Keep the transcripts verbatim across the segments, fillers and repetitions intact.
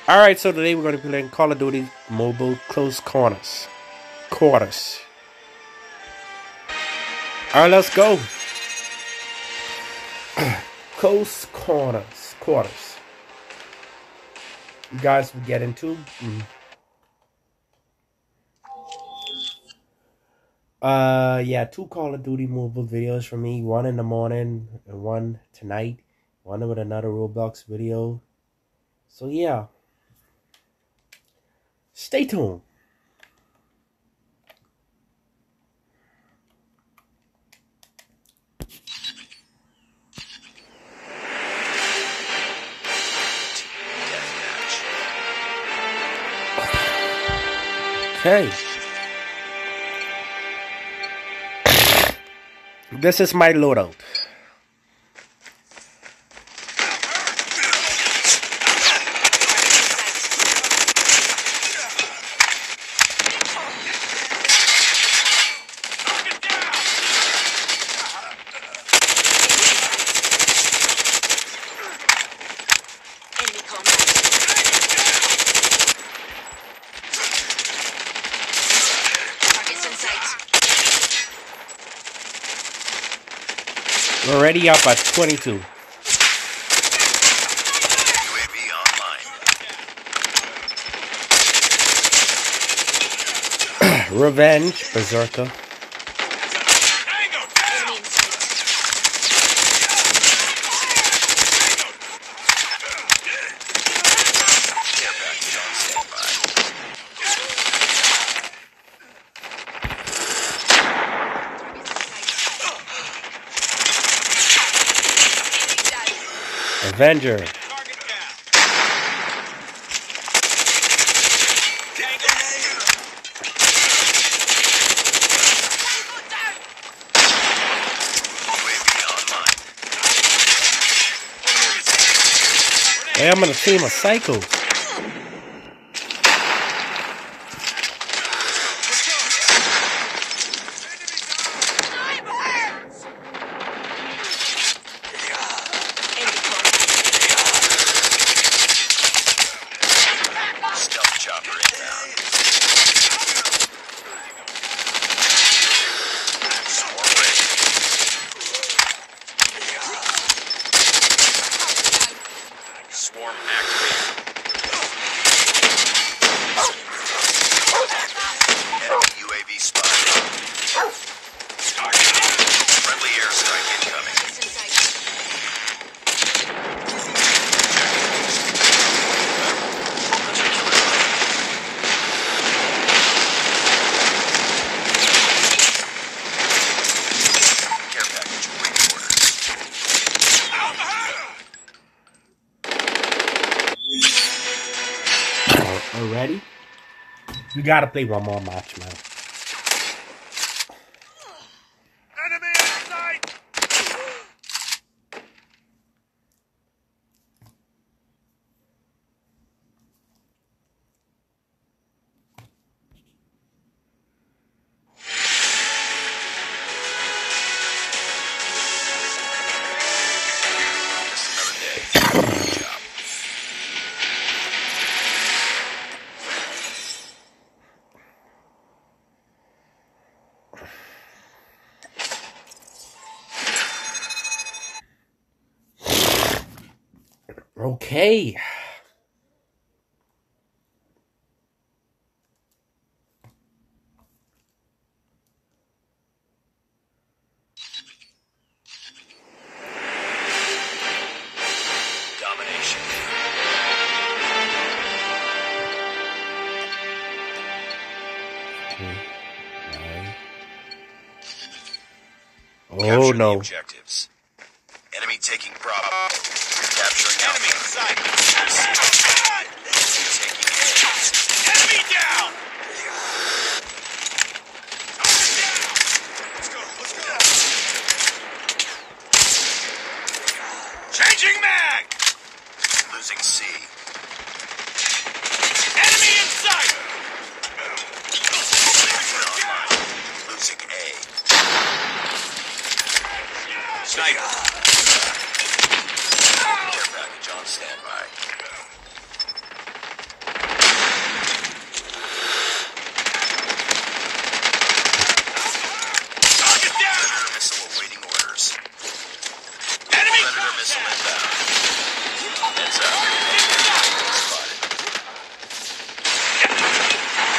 Alright, so today we're going to be playing Call of Duty Mobile Close Quarters. Quarters. Alright, let's go. Close Quarters. Quarters. You guys will get into. Mm. Uh, yeah, two Call of Duty Mobile videos for me. One in the morning and one tonight. One with another Roblox video. So, yeah. Stay tuned. Okay. This is my loadout. We're already up at twenty-two. U A V online. Revenge, Berserker. Avenger. Hey, I'm in a team of psychos. Swarm activated. Enemy U A V spotted. Friendly airstrike incoming. Care package waiting orders. Already? We gotta play one more match, man. Enemy in sight! Just another day. Good job. Okay. Domination. Oh Capture the no. objectives. Enemy taking Bravo. Capturing enemy in sight. Taking enemy down. Let's go. Let's go. Changing mag. Losing C. Enemy in sight. Online. Losing A. Sniper. Care package on standby.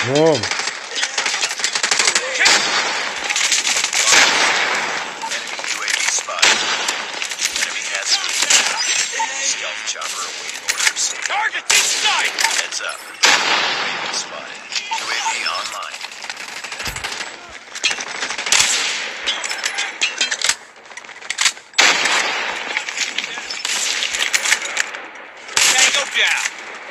Boom. Enemy U A V spotted. Enemy has stealth chopper awaiting orders. Target in sight! Heads up. U A V spotted. U A V online. Tango down!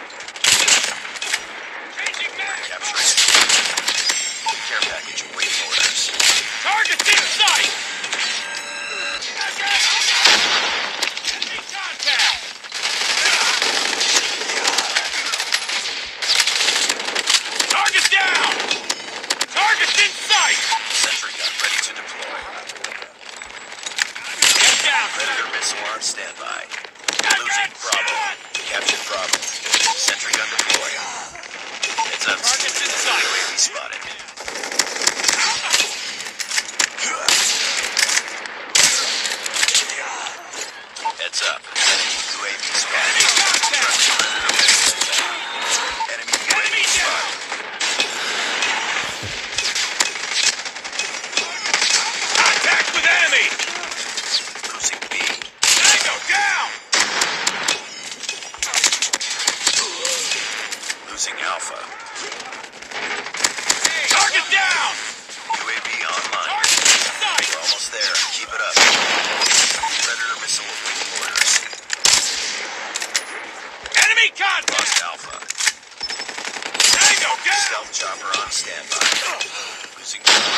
Changing back! Capturing. Care package awaiting orders. Target in sight! Enemy contact! Target down! Target in sight! Sentry gun ready to deploy. Get down! Predator missile on standby. Got Losing that Bravo. shot! Captured Bravo. Sentry gun deployed. Heads up. Target's in sight. U A V spotted. Heads up. Enemy U A V spotted. Enemy contact! Enemy U A V Enemy down! spotted. Contact with enemy! Losing B. Tango down! Losing Alpha. Target down! U A V online. Target in sight! We're almost there. Keep it up. Predator missile awaiting orders. Enemy contact! Lost Alpha. Tango down! Stealth chopper on standby. Losing Bravo.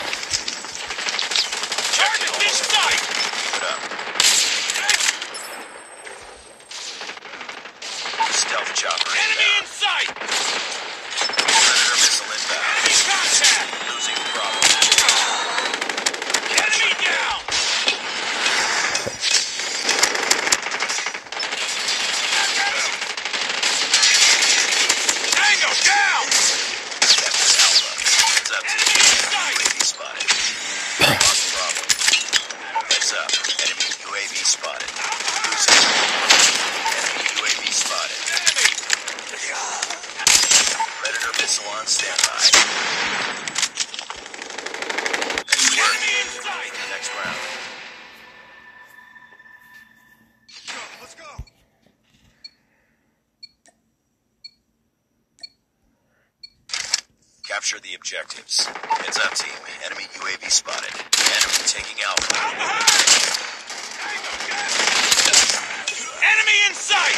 Target in sight! Keep it up. Stealth chopper Enemy in inbound. sight! Predator missile inbound. Enemy contact! Losing Bravo. Enemy down! Tango down! Captured Alpha. Heads up. Enemy in sight! U A V spotted. Lost Bravo. Heads up. Enemy U A V spotted. Losing. Enemy U A V spotted. Enemy! Predator missile on standby. Nice work. Enemy in sight! Next round. Let's go! Capture the objectives. Heads up, team. Enemy U A V spotted. Enemy taking Alpha. Out behind! Tango down! Enemy in sight!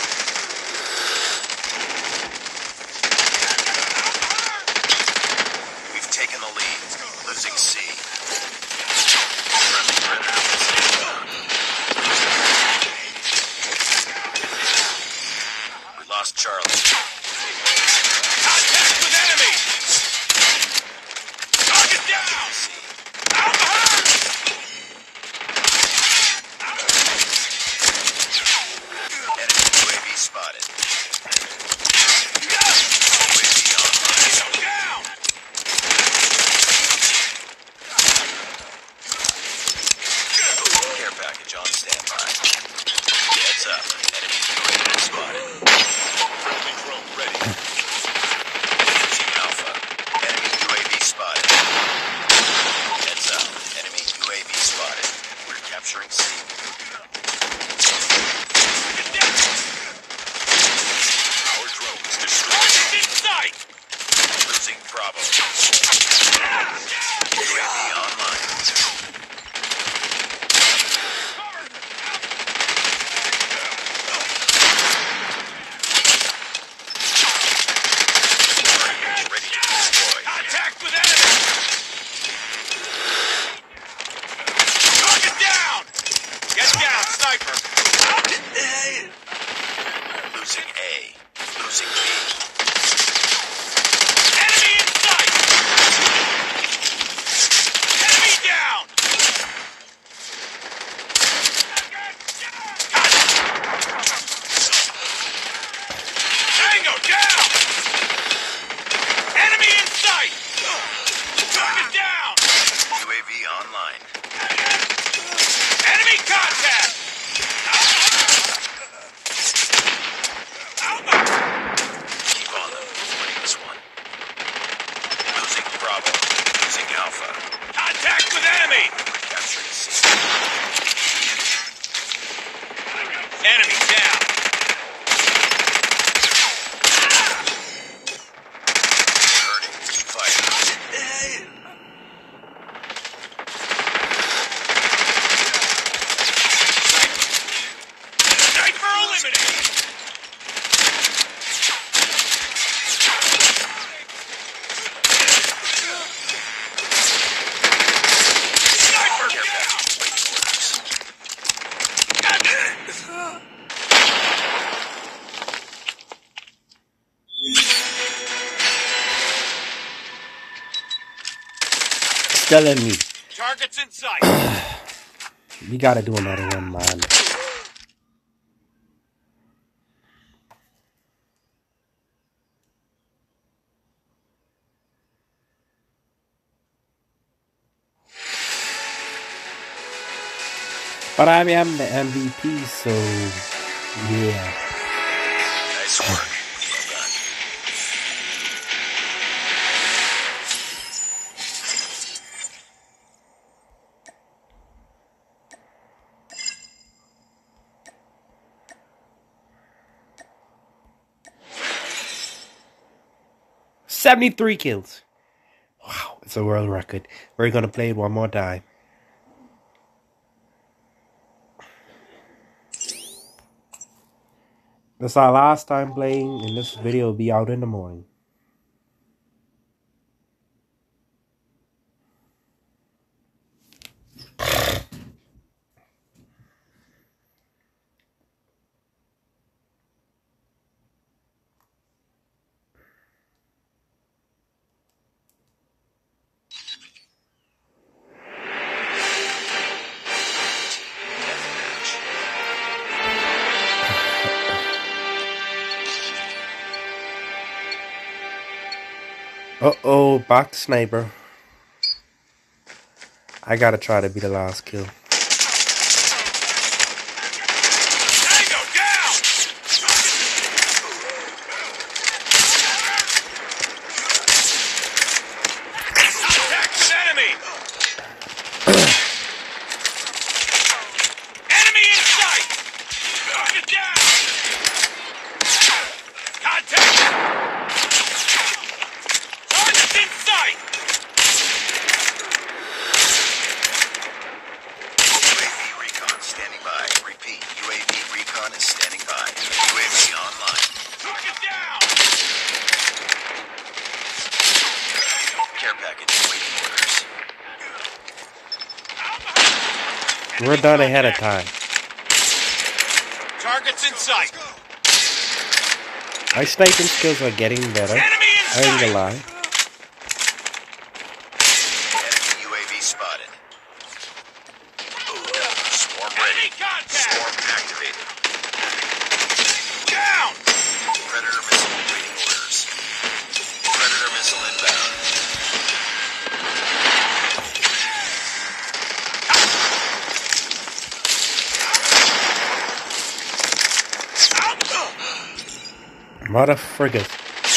We've taken the lead. Losing C. Friendly Predator missile inbound. We lost Charlie. Contact with enemy! Target down! C. Out behind! Enemy U A V spotted. U A V online. Tango down! Care package on standby. Heads up. Enemy U A V spotted. Friendly drone still in me. Targets in sight. You gotta do another one, man. But I am the M V P, so yeah. Nice work. Well done. seventy-three kills. Wow, it's a world record. We're gonna play it one more time. This is our last time playing, and this video will be out in the morning. Uh-oh, back to sniper. I gotta try to be the last kill. Tango down! Contact with enemy! Enemy in sight! Target down! Contact! Target in sight! U A V recon standing by. Repeat, U A V recon is standing by. U A V online. Target down! Care package waiting orders. We're done ahead of time. Targets in sight! My sniping skills are getting better. Enemy in I ain't gonna sight! lie. Enemy U A V spotted. Swarm Enemy ready. contact! Swarm activated. Down! Predator missile waiting orders. Predator missile inbound. Mother friggin'.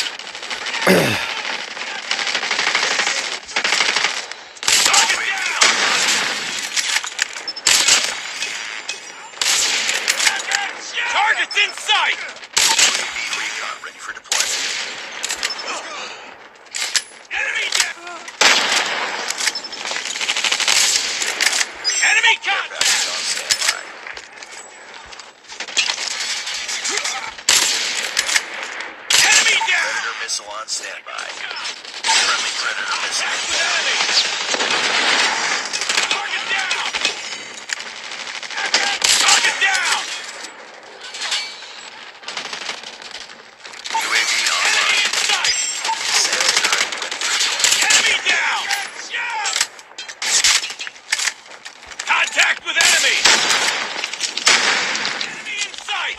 Target down! Targets in sight! U A V recon ready for deployment. Enemy down! Enemy Care contact! package on standby. Enemy down! Predator missile on standby. Friendly Predator missile Contact with inbound. enemy! Target down! Target down! U A V Enemy online. in sight! Sales turret ready for deployment. Enemy down! Contact with enemy! Enemy in sight!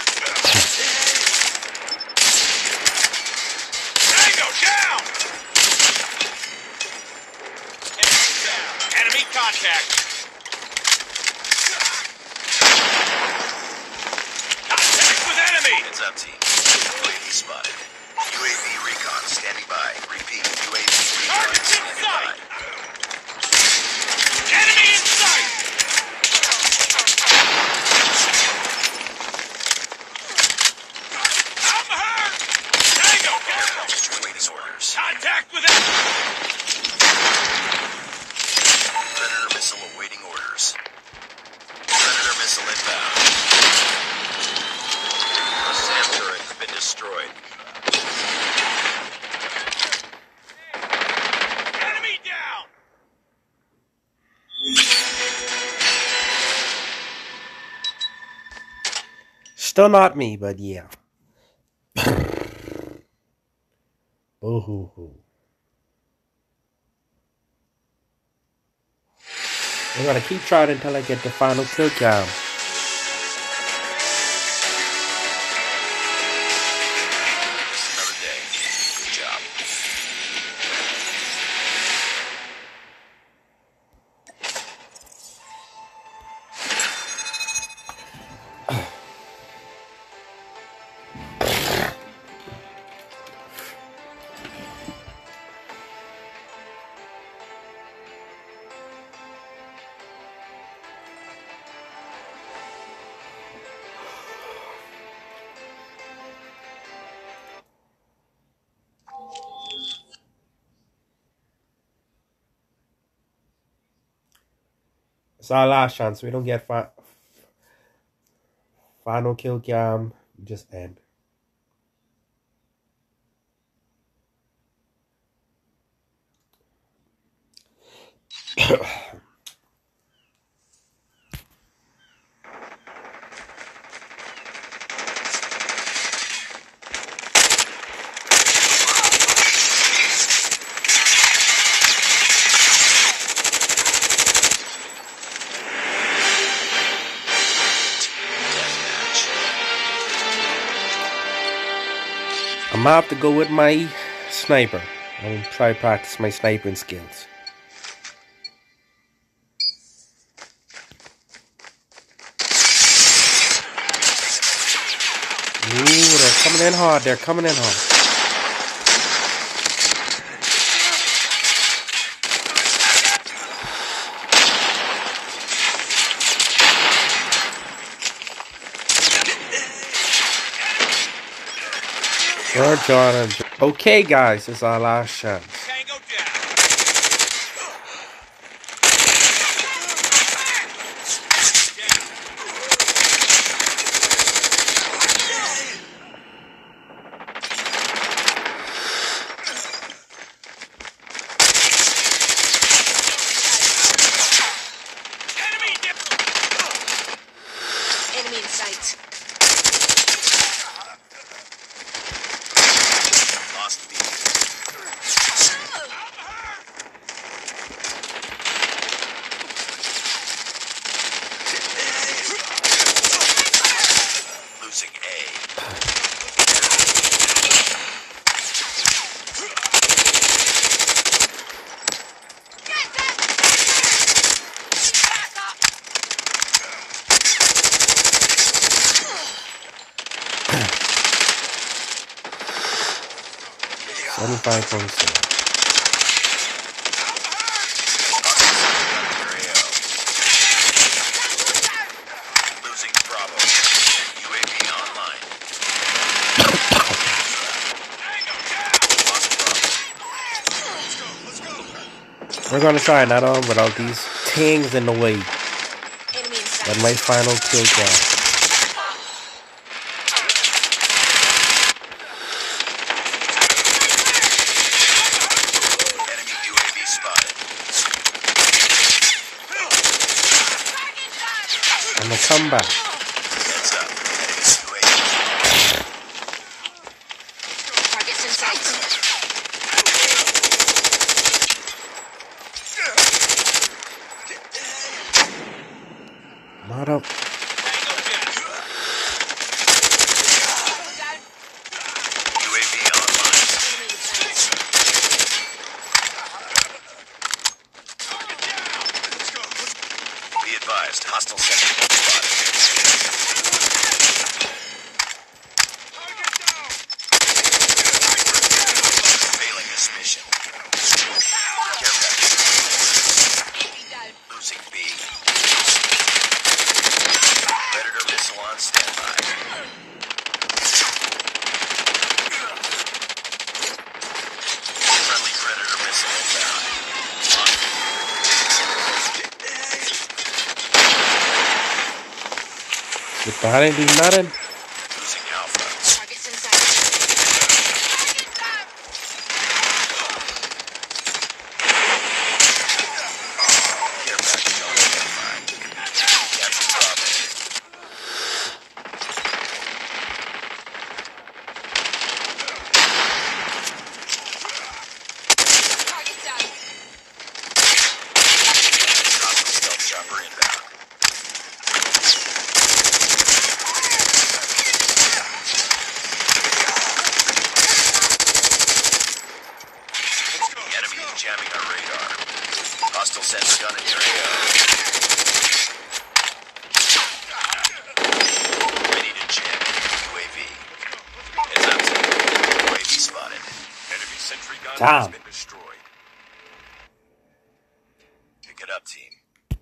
Tango down! Enemy down! Enemy contact! Contact with enemy! Heads up, team. U A V spotted. U A V recon standing by. Repeat, U A V recon Targets in standing sight. by. Enemy in sight! I'm hurt! Tango Care down! package waiting orders. Contact with enemy! Predator missile awaiting orders. Predator missile inbound. The SAM turret has been destroyed. Enemy down! Still not me, but yeah. Boo hoo hoo. I'm gonna keep trying until I get the final kill cam. Another day. Good job. It's our last chance. We don't get fi final kill cam. We just end. I'm gonna have to go with my sniper. I'm gonna try to practice my sniping skills. Ooh, they're coming in hard. They're coming in hard. Sure, John. Okay, guys, this is our last chance. Tango down. Enemy down. Enemy in sight. Lost B. Losing A. seventy-five point seven. Losing Bravo. U A V online. Lost Bravo. We're gonna try another one without these things in the way. Enemy in sight. But my final kill cam. Enemy U A V spotted. I'm gonna come back. Heads up. Enemy U A V. Targets in sight. Not up. U A V online. Enemy in sight. Be advised. Hostile sentry spotted. Failing this mission. Care package. Enemy down. Losing B. Predator missile on standby. Friendly Predator missile inbound. With that ain't do nothing. Losing Alpha. Targets in sight. Care package on standby. Captain Bravo. Target down. Hostile stealth jamming our radar. Hostile sensor gun in your A O. Ready to jam enemy U A V. It's up to you. U A V spotted. Enemy sentry gun Damn. has been destroyed. Pick it up, team.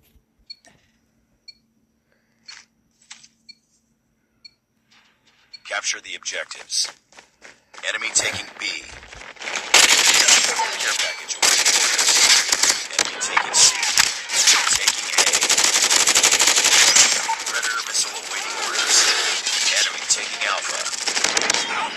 Capture the objectives. Enemy taking B. Care package awaiting orders. Enemy taking C. Taking A. Predator missile awaiting orders. Enemy taking Alpha.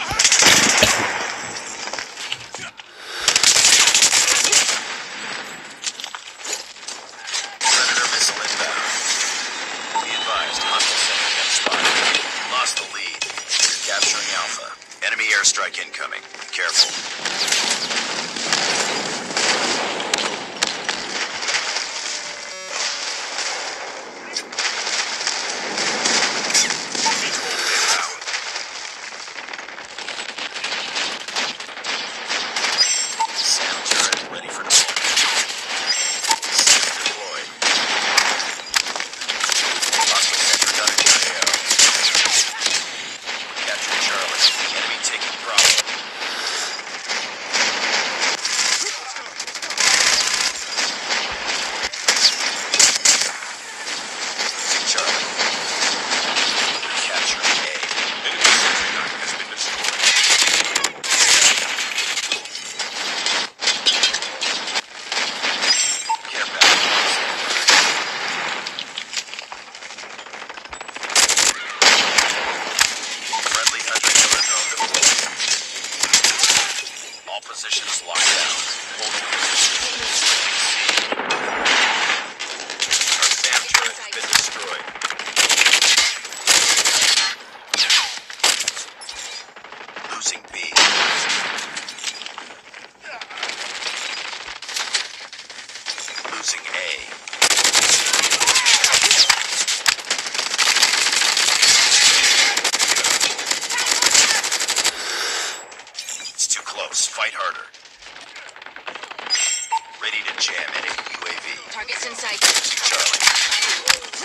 Predator missile inbound. Be advised, hostile center gun spotted. Lost the lead. Capturing Alpha. Enemy airstrike incoming. Be careful. Sound turret ready for deployment. System deployed. Hostile center gun in your A O. Capture Charlie. Enemy taking Bravo. Losing Charlie. Capturing A. Enemy sentry gun has been destroyed. Care package. Friendly hunter killer drone deployed. All positions locked down. Holding position. Our SAM turret has been destroyed. Losing B. Losing A. It's too close. Fight harder. Ready to jam enemy U A V. Targets in sight. Losing Charlie.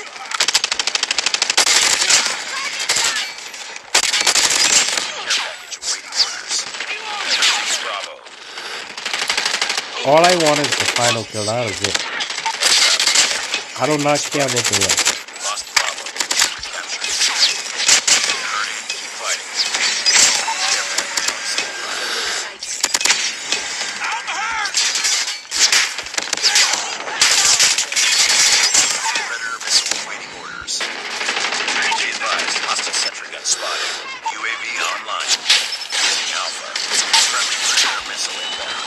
Care package awaiting orders. Losing Bravo. All I want is the final kill. That is it. I do not care about the rest. Lost Bravo. Captured. Hurting. Keep fighting. Care package on standby. Sight. I'm hurt! Predator missile awaiting orders. Be advised, hostile sentry gun spotted. U A V online. Using Alpha. Friendly Predator missile inbound.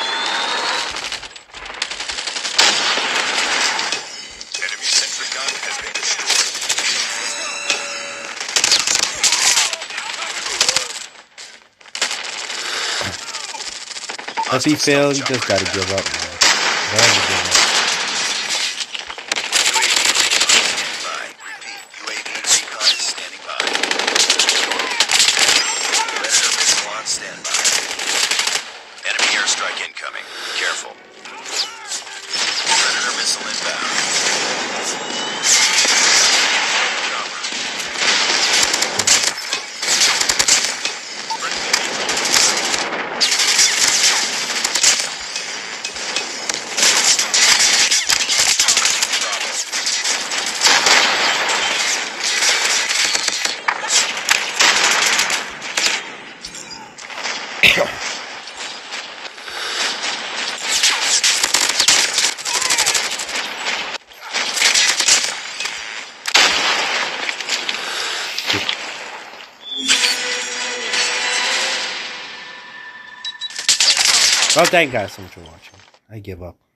Enemy sentry gun has been destroyed. If he fails, you just gotta give up, man. You gotta give up. U A V recon standing by. Repeat, U A V recon standing by. Predator missile on standby. Enemy airstrike incoming. Be careful. Predator missile inbound. Chopper. Well, thank you guys so much for watching. I give up.